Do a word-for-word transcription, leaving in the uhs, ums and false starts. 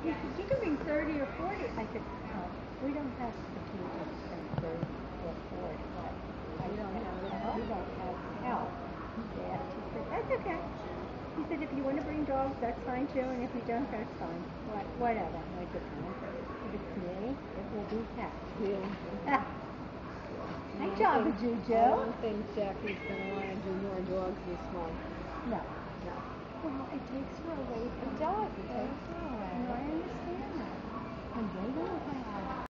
He said, you can bring thirty or forty. I said, no, we don't have the people to spend thirty or forty. But I You don't have said, help? we don't have help. Yeah, she said, that's okay. He said, if you want to bring dogs, that's fine too, and if you don't, that's fine. What, whatever. I said, no. If it's me, it will be cats. Yeah. Hi, Java I Juju. don't think Jackie's going to want to do more dogs this month. No. No. Well, it takes her away from dogs. It takes her away. And I understand that. And they don't have